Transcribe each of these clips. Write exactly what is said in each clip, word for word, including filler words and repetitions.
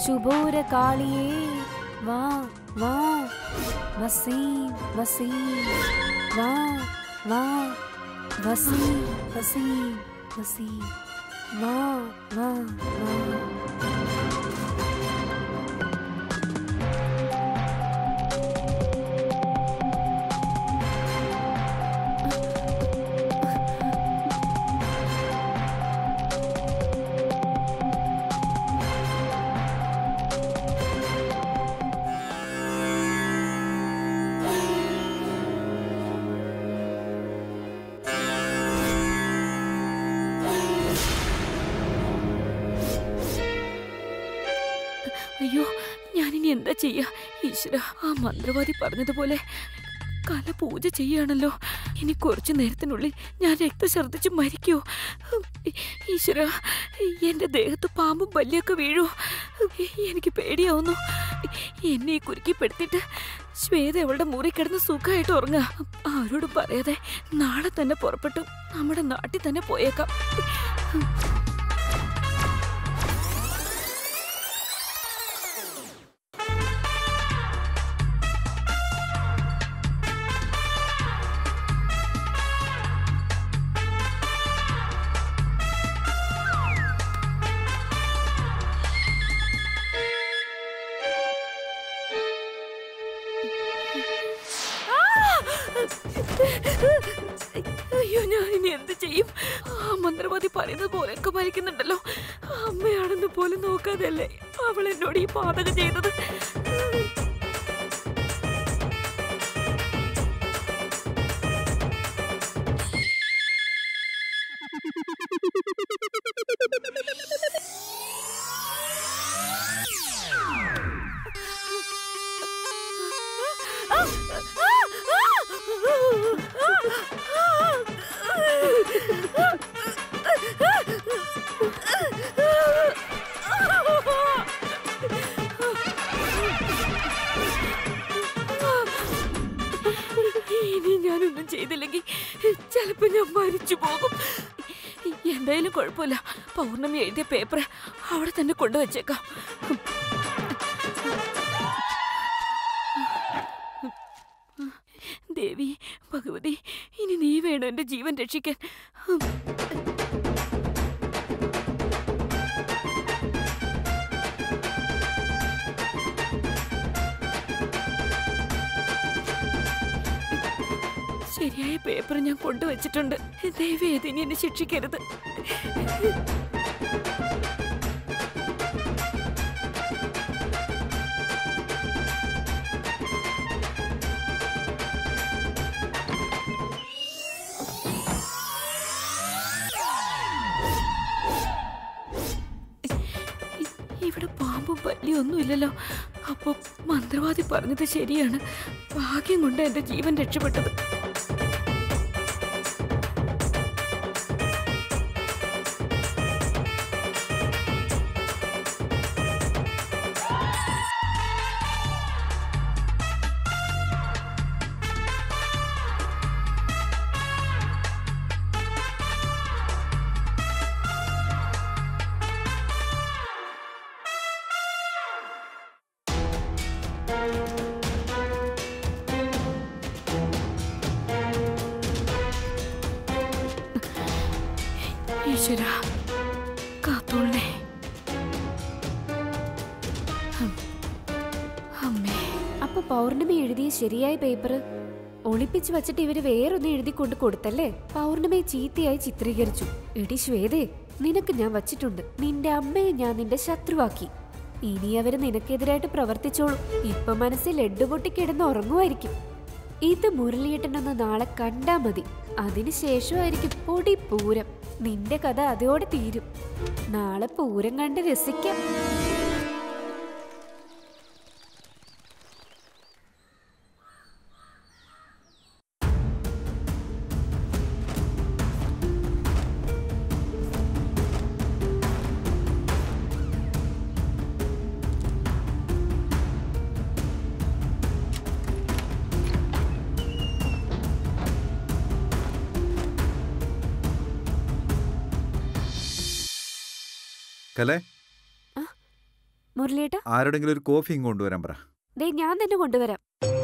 ശുഭോര കാളിയേ വാ വാ വസീം വസീം വാ വാ വസീം വസീം വസീം വാ വാ വാ. അയ്യോ, ഞാനിനി എന്താ ചെയ്യാ? ഈശ്വര, ആ മന്ത്രവാദി പറഞ്ഞതുപോലെ കല പൂജ ചെയ്യാണല്ലോ. ഇനി കുറച്ചു നേരത്തിനുള്ളിൽ ഞാൻ രക്തഛർദ്ദിച്ച് മരിക്കോ? ഈശ്വര, എന്റെ ദേഹത്ത് പാമ്പും പല്ലിയൊക്കെ വീഴോ? എനിക്ക് പേടിയാവുന്നു. എന്നെ ഈ കുരുക്കിപ്പെടുത്തിട്ട് ശ്വേത അവളുടെ മുറി കിടന്ന് സുഖമായിട്ട് ഉറങ്ങുക. ആരോടും പറയാതെ നാളെ തന്നെ പുറപ്പെട്ടു നമ്മുടെ നാട്ടിൽ തന്നെ പോയേക്കാം. അയ്യോ, ഞാനിനി എന്ത് ചെയ്യും? ആ മന്ത്രവാദി പറയുന്നത് പോലെയൊക്കെ മരിക്കുന്നുണ്ടല്ലോ. അമ്മയാണെന്ന് പോലും നോക്കാതെയല്ലേ അവൾ എന്നോട് ഈ പാതകം ചെയ്തത്. ഇനി ഞാനൊന്നും ചെയ്തില്ലെങ്കിൽ ചിലപ്പോ ഞാൻ മരിച്ചു പോകും. എന്തായാലും കുഴപ്പമില്ല, പൗർണമി എഴുതിയ പേപ്പർ അവിടെ തന്നെ കൊണ്ടുവച്ചേക്കാം. ദേവി, ഭഗവതി, ഇനി നീ വേണം എന്റെ ജീവൻ രക്ഷിക്കാൻ. ശരിയായ പേപ്പർ ഞാൻ കൊണ്ടുവച്ചിട്ടുണ്ട്. ദേവി, ഇതിനി എന്നെ ശിക്ഷിക്കരുത്. ഇവിടെ പാമ്പും പല്ലിയൊന്നുമില്ലല്ലോ. അപ്പൊ മന്ത്രവാദി പറഞ്ഞത് ശരിയാണ്. ഭാഗ്യം കൊണ്ട് എന്റെ ജീവൻ രക്ഷപ്പെട്ടത്. ഈശ്വരാ, കാത്തോളേ. അമ്മേ, അപ്പൊ പൗർണമി എഴുതിയ ശരിയായ പേപ്പർ ഒളിപ്പിച്ചു വച്ചിട്ട് ഇവര് വേറൊന്ന് എഴുതി കൊണ്ട് കൊടുത്തല്ലേ? പൗർണമിയെ ചീത്തയായി ചിത്രീകരിച്ചു. എടി ശ്വേതേ, നിനക്ക് ഞാൻ വച്ചിട്ടുണ്ട്. നിന്റെ അമ്മയെ ഞാൻ നിന്റെ ശത്രുവാക്കി. ഇനി അവര് നിനക്കെതിരായിട്ട് പ്രവർത്തിച്ചോളൂ. ഇപ്പൊ മനസ്സിൽ ലഡ്ഡു പൊട്ടി കിടന്ന് ഉറങ്ങുമായിരിക്കും. ഇത് മുരളിയേട്ടനൊന്ന് നാളെ കണ്ടാ മതി. അതിനുശേഷമായിരിക്കും പൊടി പൂരം. നിന്റെ കഥ അതോടെ തീരും. നാളെ പൂരം കണ്ട് രസിക്കാം. കലേ, മുരളിയേട്ടാ, ആരോടെങ്കിലും ഒരു കോഫി ഇങ്ങ് കൊണ്ടുവരാൻ പറ. ദേ ഞാൻ തന്നെ കൊണ്ടുവരാം.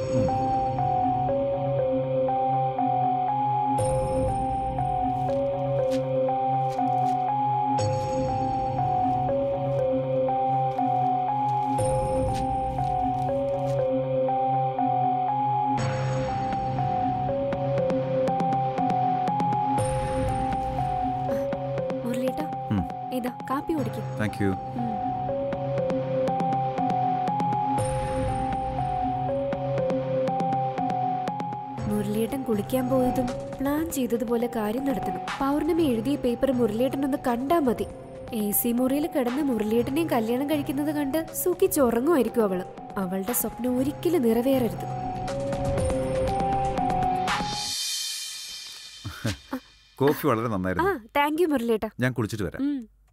മുരളിയേട്ടാ, ഇതാ കാപ്പി കുടിക്കും. Thank you. മുരളിയേട്ടൻ കുളിക്കാൻ പോയതും പ്ലാൻ ചെയ്തതുപോലെ കാര്യം നടത്തണം. പൗർണമി എഴുതിയ പേപ്പർ മുരളിയേട്ടനൊന്ന് കണ്ടാ മതി. എ സി മുറിയിൽ കിടന്ന് മുരളിയേട്ടനെയും കല്യാണം കഴിക്കുന്നത് കണ്ട് സുഖിച്ചുറങ്ങുമായിരിക്കും അവള്. അവളുടെ സ്വപ്നം ഒരിക്കലും നിറവേറരുത്. കോഫി വളരെ നന്നായിരുന്നു. താങ്ക് യു മുരളിയേട്ടാ. ഞാൻ കുളിച്ചിട്ട് വരാം.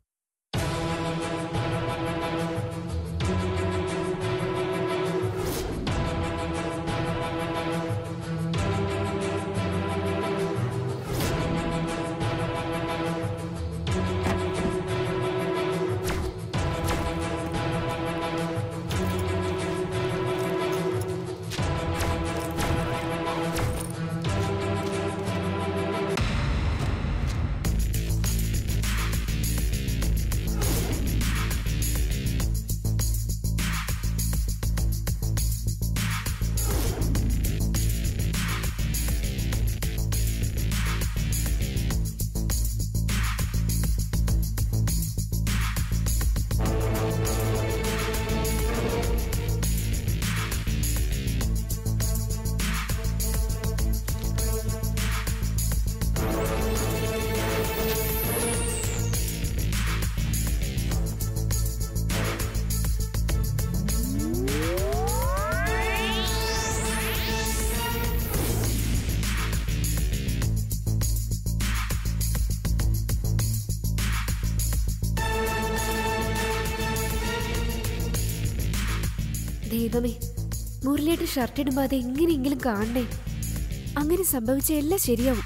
ദൈവമേ, മുരളിയേട്ടൻ ഷർട്ട് ഇടുമ്പോ അത് എങ്ങനെയെങ്കിലും കാണണേ. അങ്ങനെ സംഭവിച്ച എല്ലാം ശരിയാവും.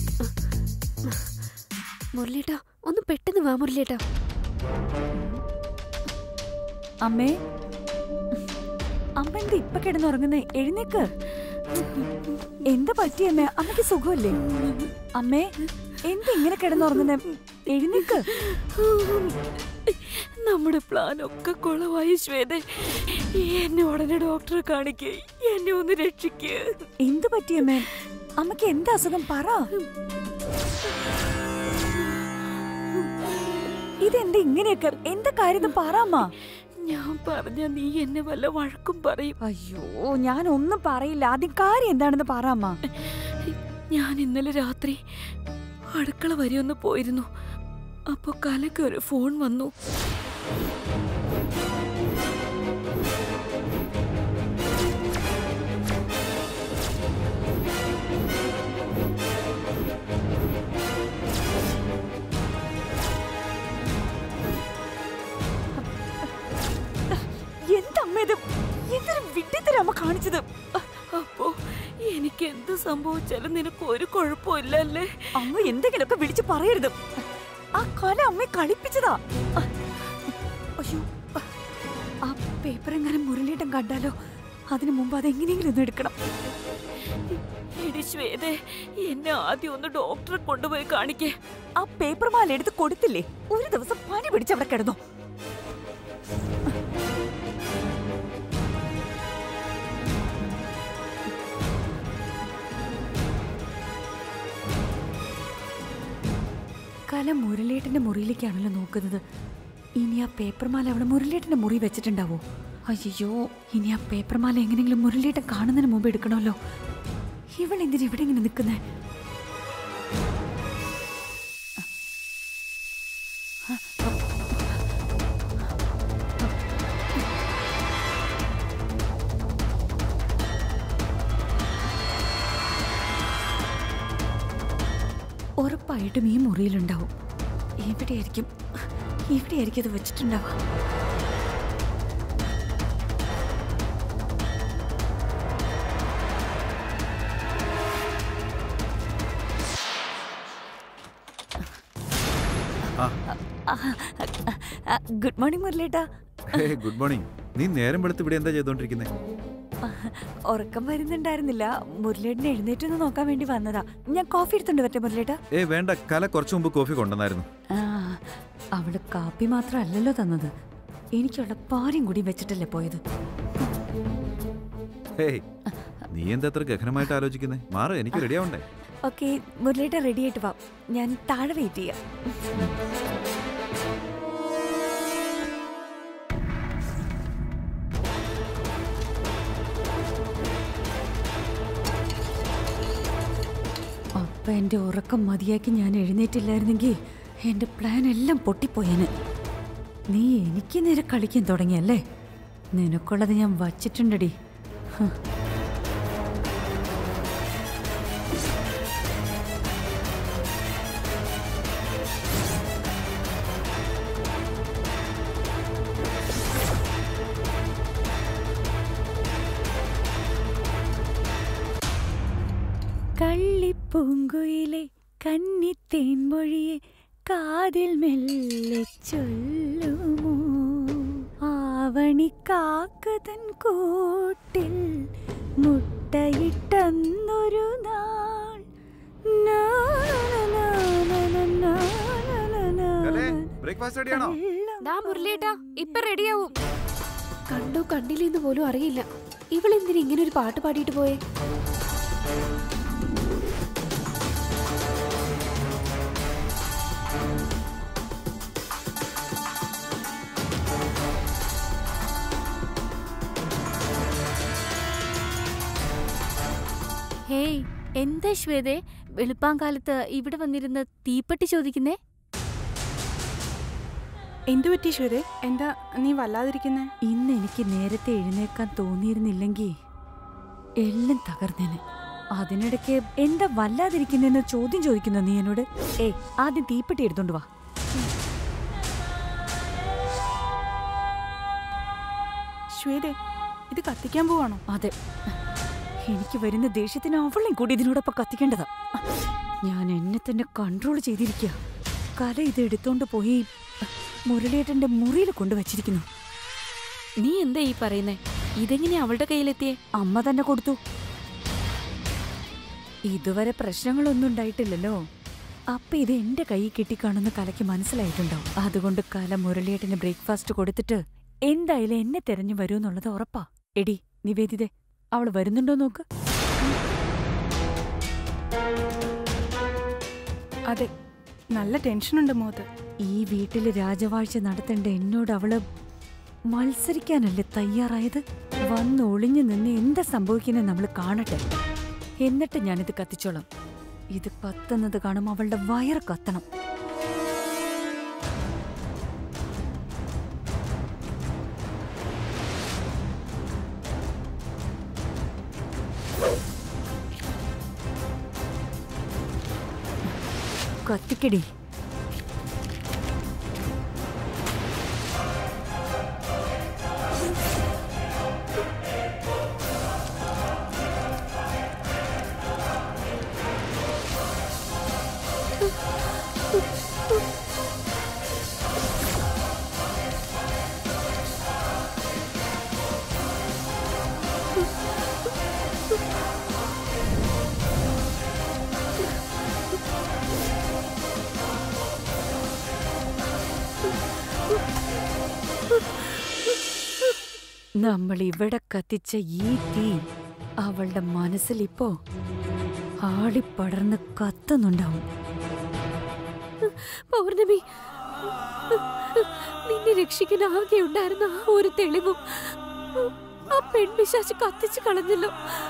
മുരളിയേട്ടാ, ഒന്ന് പെട്ടെന്ന് വാ മുരളിയേട്ടാ. അമ്മേ, അമ്മ എന്താ ഇപ്പൊ കിടന്നുറങ്ങുന്നേ? എഴുന്നേക്ക്. എന്താ പറ്റിയമ്മേ? അമ്മയ്ക്ക് സുഖമല്ലേ? അമ്മേ, എന്താ ഇങ്ങനെ കിടന്നുറങ്ങുന്നേ? എഴുന്നേക്ക്. നമ്മുടെ പ്ലാൻ ഒക്കെ കുളമായി ശ്വേത. എന്നെ ഉടനെ ഡോക്ടറെ കാണിക്കേ, എന്നെ ഒന്ന് രക്ഷിക്കേ. എന്ത് പറ്റിയമ്മേ? അമ്മക്ക് എന്താ അസുഖം പറ. ഇതെന്താ ഇങ്ങനെയൊക്കെ? എന്താ കാര്യം പറ അമ്മ. ഞാൻ പറഞ്ഞ നീ എന്നെ വല്ല വഴക്കും പറയും. അയ്യോ, ഞാൻ ഒന്നും പറയില്ല. ആദ്യം കാര്യം എന്താണെന്ന് പറ അമ്മ. ഞാൻ ഇന്നലെ രാത്രി അടുക്കള വരെ ഒന്ന് പോയിരുന്നു. അപ്പൊ കലക്ക് ഒരു ഫോൺ വന്നു. എന്തമ്മേത്? എന്തൊരു വിഡ്ഢിത്തരമ്മ കാണിച്ചത്. അപ്പോ എനിക്ക് എന്ത് സംഭവിച്ചാലും നിനക്ക് ഒരു കുഴപ്പമില്ല അല്ലേ? അമ്മ എന്തെങ്കിലുമൊക്കെ വിളിച്ചു പറയരുത്. ആ കല അമ്മയെ കളിപ്പിച്ചതാ. അയ്യോ, ആ പേപ്പർ എങ്ങനെ മുരളിയേട്ടൻ കണ്ടാലോ? അതിനു മുമ്പ് അതെങ്ങനെയെങ്കിലും ഒന്ന് എടുക്കണം. എടി ശ്വേതേ, എന്നെ ആദ്യം ഒന്ന് ഡോക്ടറെ കൊണ്ടുപോയി കാണിക്കേ. ആ പേപ്പർ മാല എടുത്ത് കൊടുത്തില്ലേ? ഒരു ദിവസം പനി പിടിച്ചവിടെ കിടന്നു. കല മുരളിയേട്ടന്റെ മുറിയിലേക്കാണല്ലോ നോക്കുന്നത്. ഇനി ആ പേപ്പർമാല അവിടെ മുരളിയേട്ടന്റെ മുറി വെച്ചിട്ടുണ്ടാവോ? അയ്യോ, ഇനി ആ പേപ്പർമാല എങ്ങനെയെങ്കിലും മുരളിയേട്ടൻ കാണുന്നതിന് മുമ്പ് എടുക്കണമല്ലോ. ഇവളെന്തിനാ ഇവിടെ ഇങ്ങനെ നിൽക്കുന്നേ? ഉറപ്പായിട്ടും ഈ മുറിയിലുണ്ടാവും. എവിടെയായിരിക്കും എവിടെയായിരിക്കും അത് വെച്ചിട്ടുണ്ടാവുക? ഗുഡ് മോർണിംഗ് മുരളിയേട്ടാ. Good morning. നീ നേരം വെളുത്ത് ഇവിടെ എന്താ ചെയ്തോണ്ടിരിക്കുന്നേ? ഉറക്കം വരുന്നുണ്ടായിരുന്നില്ല. മുരളിയേട്ടനെ എഴുന്നേറ്റൊന്ന് നോക്കാൻ വേണ്ടി വന്നതാ. ഞാൻ കോഫി എടുത്തോണ്ട് വരട്ടെ മുരളിയേട്ടാ? ഏ വേണ്ട, കല കുറച്ചു മുമ്പ് കോഫി കൊണ്ടുവന്നായിരുന്നു. ആ, അവള് കാപ്പി മാത്രമല്ലല്ലോ തന്നത്, എനിക്കുള്ള പാലും കൂടി വെച്ചിട്ടല്ലേ പോയത്. ഹേയ്, നീ എന്താ അത്ര ഗഹനമായിട്ട് ആലോചിക്കുന്നേ? മാറ്, എനിക്ക് റെഡി ആവണ്ടേ? ഓക്കെ മുരളിയേട്ട, റെഡി ആയിട്ട് വാ, ഞാൻ താഴെ വെയിറ്റ് ചെയ്യാം. അപ്പൊ എന്റെ ഉറക്കം മതിയാക്കി ഞാൻ എഴുന്നേറ്റില്ലായിരുന്നെങ്കിൽ എന്റെ പ്ലാൻ എല്ലാം പൊട്ടിപ്പോയേന്. നീ എനിക്ക് നേരെ കളിക്കാൻ തുടങ്ങിയല്ലേ? നിനക്കുള്ളത് ഞാൻ വച്ചിട്ടുണ്ടടി. കള്ളിപ്പൂങ്കുയിലെ കന്നിത്തേൻമൊഴിയെ കാതിൽ മെല്ലെ ചൊല്ലുമോ, ആവണി കാക്കതൻ കൂട്ടിൽ മുട്ടയിട്ടന്നൊരു നാൾ. ഇപ്പൊ റെഡിയാവും. കണ്ടോ കണ്ടില്ലെന്ന് പോലും അറിയില്ല. ഇവളെന്തിനാ ഇങ്ങനെ ഒരു പാട്ട് പാടിയിട്ട് പോയേ? ഹേയ്, എന്താ ശ്വേതേ വെളുപ്പാങ്കാലത്ത് ഇവിടെ വന്നിരുന്ന് തീപ്പെട്ടി ചോദിക്കുന്നേ? എന്തു പറ്റി ശ്വേതേ? എന്താ നീ വല്ലാതിരിക്കുന്നേ? ഇന്ന് എനിക്ക് നേരത്തെ എഴുന്നേക്കാൻ തോന്നിയിരുന്നില്ലെങ്കിൽ എല്ലാം തകർന്നേനെ. അതിനിടയ്ക്ക് എന്താ വല്ലാതിരിക്കുന്നെന്ന് ചോദ്യം ചോദിക്കുന്ന നീ എന്നോട്? ഏ, ആദ്യം തീപ്പെട്ടി എടുത്തോണ്ട് വാ. ശ്വേതേ, ഇത് കത്തിക്കാൻ പോവാണോ? അതെ, എനിക്ക് വരുന്ന ദേഷ്യത്തിന് അവളെയും കൂടി ഇതിനോടൊപ്പം കത്തിക്കേണ്ടതാ. ഞാൻ എന്നെ തന്നെ കൺട്രോൾ ചെയ്തിരിക്കുക. കല ഇത് എടുത്തോണ്ട് പോയി മുരളിയേട്ടന്റെ മുറിയിൽ കൊണ്ടുവച്ചിരിക്കുന്നു. നീ എന്താ ഈ പറയുന്നേ? ഇതെങ്ങനെ അവളുടെ കയ്യിലെത്തിയേ? അമ്മ തന്നെ കൊടുത്തു. ഇതുവരെ പ്രശ്നങ്ങളൊന്നും ഉണ്ടായിട്ടില്ലല്ലോ. അപ്പൊ ഇത് എന്റെ കൈ കിട്ടിക്കാണെന്ന് കലയ്ക്ക് മനസ്സിലായിട്ടുണ്ടാവും. അതുകൊണ്ട് കല മുരളിയേട്ടന് ബ്രേക്ക്ഫാസ്റ്റ് കൊടുത്തിട്ട് എന്തായാലും എന്നെ തെരഞ്ഞു വരുമെന്നുള്ളത് ഉറപ്പാ. എടി നിവേദിതേ, അവള് വരുന്നുണ്ടോ നോക്ക്. അതെ, നല്ല ടെൻഷനുണ്ട് മോത്ത്. ഈ വീട്ടില് രാജവാഴ്ച നടത്തേണ്ട എന്നോട് അവള് മത്സരിക്കാനല്ലേ തയ്യാറായത്? വന്ന് ഒളിഞ്ഞു നിന്ന് എന്താ സംഭവിക്കുന്നത് നമ്മൾ കാണട്ടെ. എന്നിട്ട് ഞാനിത് കത്തിച്ചോളാം. ഇത് കത്തുന്നത് കാണും അവളുടെ വയറ് കത്തണം. കത്തിക്കടി. നമ്മൾ ഇവിടെ കത്തിച്ച ഈ തീ അവളുടെ മനസ്സിലിപ്പോ ആളിപ്പടർന്ന് കത്തുന്നുണ്ടാവും. പൗർണമി, നിന്നെ രക്ഷിക്കാൻ ആകെ ഉണ്ടായിരുന്ന ആ ഒരു തെളിവും ആ പെൺപിശാച് കത്തിച്ചു കളഞ്ഞല്ലോ.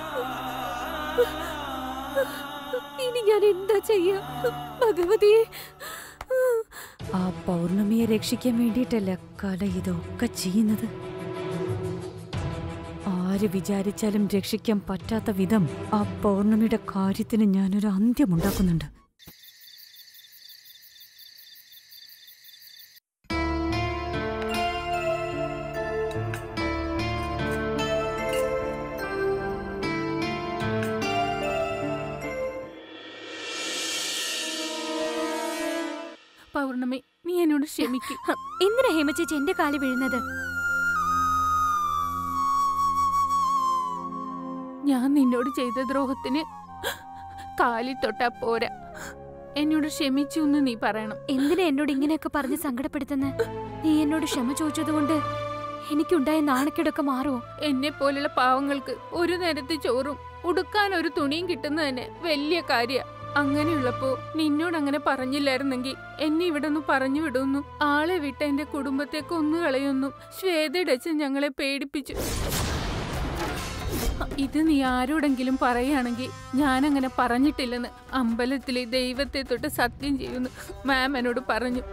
ഇനി ഞാൻ എന്താ ചെയ്യാ ഭഗവതിയെ? ആ പൗർണമിയെ രക്ഷിക്കാൻ വേണ്ടിയിട്ടല്ല കല ഇതൊക്കെ ചെയ്യുന്നത്. ആര് വിചാരിച്ചാലും രക്ഷിക്കാൻ പറ്റാത്ത വിധം ആ പൗർണമിയുടെ കാര്യത്തിന് ഞാനൊരു അന്ത്യമുണ്ടാക്കുന്നുണ്ട്. പൗർണമി, നീ എന്നോട് ക്ഷമിക്കും. എന്തിനാ ഹേമ ചേച്ചി എന്റെ കാലി വീഴുന്നത്? ഞാൻ നിന്നോട് ചെയ്ത ദ്രോഹത്തിന് കാലി തൊട്ടാ പോരാ. എന്നോട് ക്ഷമിച്ചു എന്ന് നീ പറയണം. എന്തിനാ എന്നോട് ഇങ്ങനെയൊക്കെ പറഞ്ഞ് സങ്കടപ്പെടുത്തുന്ന? നീ എന്നോട് ക്ഷമ ചോദിച്ചതുകൊണ്ട് എനിക്കുണ്ടായ നാണക്കേടൊക്കെ മാറുമോ? എന്നെ പോലുള്ള പാവങ്ങൾക്ക് ഒരു നേരത്തെ ചോറും ഉടുക്കാൻ ഒരു തുണിയും കിട്ടുന്നത് തന്നെ വലിയ കാര്യ. അങ്ങനെയുള്ളപ്പോ നിന്നോട് അങ്ങനെ പറഞ്ഞില്ലായിരുന്നെങ്കിൽ എന്നെ ഇവിടെ നിന്ന് പറഞ്ഞു വിടുന്നു, ആളെ വിട്ട് എന്റെ കുടുംബത്തെ കൊന്നുകളയുന്നു. ശ്വേതയുടെ അച്ഛൻ ഞങ്ങളെ പേടിപ്പിച്ചു. ഇത് നീ ആരോടെങ്കിലും പറയുകയാണെങ്കിൽ ഞാനങ്ങനെ പറഞ്ഞിട്ടില്ലെന്ന് അമ്പലത്തിലെ ദൈവത്തെ തൊട്ട് സത്യം ചെയ്യുന്നു മാം എന്നോട് പറഞ്ഞു.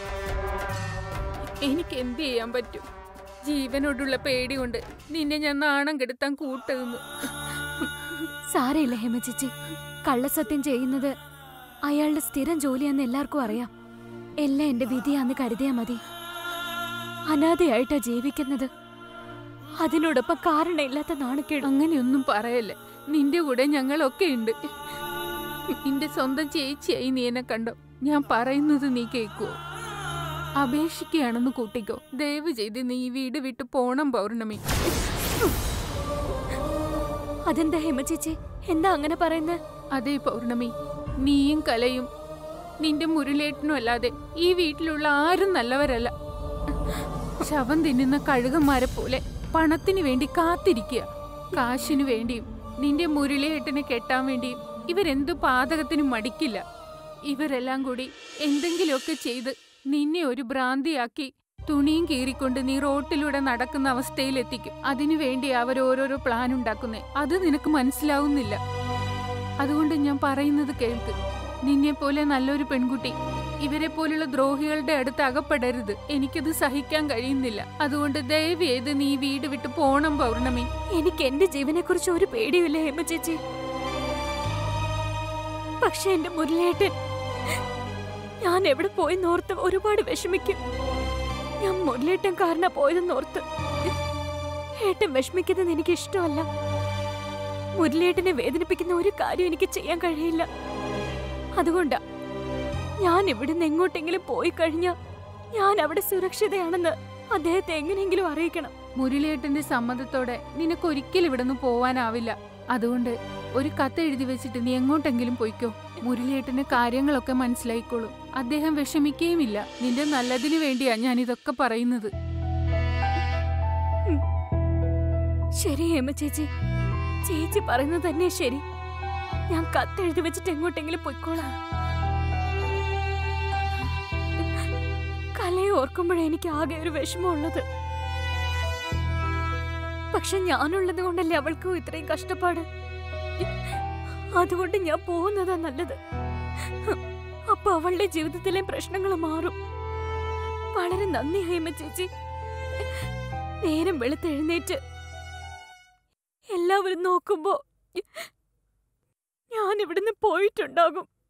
എനിക്ക് എന്ത് ചെയ്യാൻ പറ്റും? ജീവനോടുള്ള പേടി കൊണ്ട് നിന്നെ ഞാൻ നാണം കെടുത്താൻ കൂട്ടുന്നു. സാരയില്ല ഹേമ ചേച്ചി, കള്ളസത്യം ചെയ്യുന്നത് അയാളുടെ സ്ഥിരം ജോലിയാന്ന് എല്ലാവർക്കും അറിയാം. എല്ലാം എന്റെ വിധിയാന്ന് കരുതിയാ മതി. അനാഥയായിട്ടാ ജീവിക്കുന്നത്, അതിനോടൊപ്പം കാരണമില്ലാത്ത നാണക്കേട്. അങ്ങനെയൊന്നും പറയല്ലേ, നിന്റെ കൂടെ ഞങ്ങളൊക്കെ ഉണ്ട്. നിന്റെ സ്വന്തം ചേച്ചിയായി നീ എന്നെ കണ്ടോ? ഞാൻ പറയുന്നത് നീ കേൾക്കുവോ? അപേക്ഷിക്കുകയാണെന്ന് കൂട്ടിക്കോ. ദയവ് ചെയ്ത് നീ ഈ വീട് വിട്ട് പോണം പൗർണമി. അതെന്താ ഹേമ ചേച്ചി, എന്താ അങ്ങനെ പറയുന്നത്? അതേ പൗർണമി, നീയും കലയും നിന്റെ മുരളിയേട്ടനും അല്ലാതെ ഈ വീട്ടിലുള്ള ആരും നല്ലവരല്ല. ശവം തിന്നുന്ന കഴുകന്മാരെ പോലെ പണത്തിന് വേണ്ടി കാത്തിരിക്കുക. കാശിനു വേണ്ടിയും നിന്റെ മുരളിയേട്ടനെ കെട്ടാൻ വേണ്ടിയും ഇവരെന്തു പാതകത്തിനും മടിക്കില്ല. ഇവരെല്ലാം കൂടി എന്തെങ്കിലുമൊക്കെ ചെയ്ത് നിന്നെ ഒരു ഭ്രാന്തിയാക്കി തുണിയും കീറിക്കൊണ്ട് നീ റോട്ടിലൂടെ നടക്കുന്ന അവസ്ഥയിലെത്തിക്കും. അതിനുവേണ്ടി അവർ ഓരോരോ പ്ലാൻ ഉണ്ടാക്കുന്നേ. അത് നിനക്ക് മനസ്സിലാവുന്നില്ല. അതുകൊണ്ട് ഞാൻ പറയുന്നത് കേൾക്ക്. നിന്നെ പോലെ നല്ലൊരു പെൺകുട്ടി ഇവരെ പോലുള്ള ദ്രോഹികളുടെ അടുത്ത് അകപ്പെടരുത്. എനിക്കത് സഹിക്കാൻ കഴിയുന്നില്ല. അതുകൊണ്ട് ദയവ് ചെയ്ത് നീ വീട് വിട്ട് പോണം പൗർണമി. എനിക്ക് എന്റെ ജീവനെ കുറിച്ച് ഒരു പേടിയുമില്ല ഹേമ ചേച്ചി. പക്ഷെ എന്റെ മുരളിയേട്ടൻ, ഞാൻ എവിടെ പോയി നോർത്ത് ഒരുപാട് വിഷമിക്കും. ഞാൻ മുരളിയേട്ടൻ കാരണ പോയതെന്നോർത്ത്. ഏട്ടൻ വിഷമിക്കുന്നത് എനിക്ക് ഇഷ്ടമല്ല. മുരളിയേട്ടനെ വേദനിപ്പിക്കുന്ന ഒരു കാര്യം എനിക്ക് ചെയ്യാൻ കഴിയില്ല. അതുകൊണ്ടാ ഞാൻ ഇവിടുന്ന് എങ്ങോട്ടെങ്കിലും പോയി കഴിഞ്ഞാൽ ഞാൻ അവിടെ സുരക്ഷിതയാണെന്ന് അദ്ദേഹത്തെ എങ്ങനെയെങ്കിലും അറിയിക്കണം. മുരളിയേട്ടന്റെ സമ്മതത്തോടെ നിനക്കൊരിക്കലും ഇവിടുന്ന് പോവാനാവില്ല. അതുകൊണ്ട് ഒരു കത്ത് എഴുതി വെച്ചിട്ട് നീ എങ്ങോട്ടെങ്കിലും പോയിക്കോ. മുരളിയേട്ടന് കാര്യങ്ങളൊക്കെ മനസ്സിലായിക്കോളും. അദ്ദേഹം വിഷമിക്കുകയുമില്ല. നിന്റെ നല്ലതിനു വേണ്ടിയാ ഞാൻ ഇതൊക്കെ പറയുന്നത്. ശരി ഹേമ ചേച്ചി, ചേച്ചി പറയുന്നത് തന്നെ ശരി. ഞാൻ കത്തെഴുതി വെച്ചിട്ട് എങ്ങോട്ടെങ്കിലും പൊയ്ക്കോളാം. കലയെ ഓർക്കുമ്പോഴേ എനിക്ക് ആകെ ഒരു വിഷമമുള്ളത്. പക്ഷെ ഞാനുള്ളത് കൊണ്ടല്ലേ അവൾക്കും ഇത്രയും കഷ്ടപ്പാട്. അതുകൊണ്ട് ഞാൻ പോകുന്നതാ നല്ലത്. അപ്പൊ അവളുടെ ജീവിതത്തിലെ പ്രശ്നങ്ങൾ മാറും. വളരെ നന്ദി ഹേമ ചേച്ചി. നേരം വെളുത്തെഴുന്നേറ്റ് എല്ലാവരും നോക്കുമ്പോ ഞാൻ ഇവിടുന്ന് പോയിട്ടുണ്ടാകും.